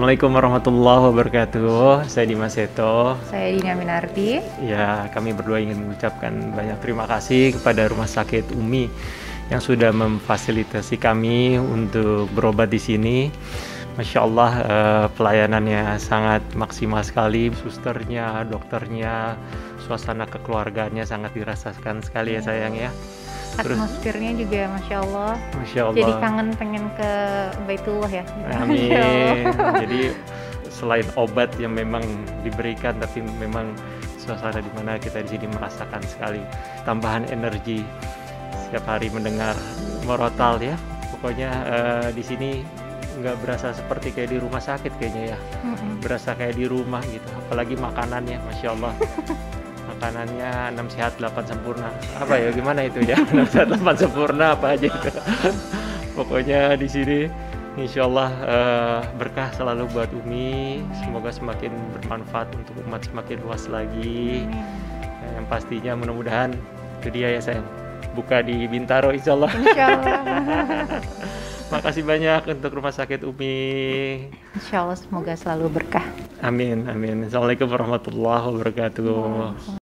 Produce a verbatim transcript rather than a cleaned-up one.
Assalamualaikum warahmatullahi wabarakatuh. Saya Dimas Seto. Saya Dina Minarti. Ya, kami berdua ingin mengucapkan banyak terima kasih kepada Rumah Sakit Umi yang sudah memfasilitasi kami untuk berobat di sini. Masya Allah, eh, pelayanannya sangat maksimal sekali. Susternya, dokternya, suasana kekeluargaannya sangat dirasakan sekali ya sayang ya. Terus, atmosfernya juga Masya Allah. Masya Allah. Jadi kangen pengen ke Baitullah ya. Amin. Jadi selain obat yang memang diberikan, tapi memang suasana di mana kita di sini merasakan sekali tambahan energi setiap hari mendengar murotal ya. Pokoknya uh, di sini nggak berasa seperti kayak di rumah sakit kayaknya ya. Mm-mm. Berasa kayak di rumah gitu. Apalagi makanannya, Masya Allah. Makanannya enam sehat delapan sempurna. Apa ya, gimana itu ya? enam sehat delapan sempurna apa aja itu. Pokoknya di sini insya Allah uh, berkah selalu buat Umi. Semoga semakin bermanfaat untuk umat semakin luas lagi. Amin. Yang pastinya mudah-mudahan itu dia ya sayang, buka di Bintaro insya Allah. Insya Allah. Makasih banyak untuk Rumah Sakit Umi. Insya Allah semoga selalu berkah. Amin, amin. Assalamualaikum warahmatullahi wabarakatuh.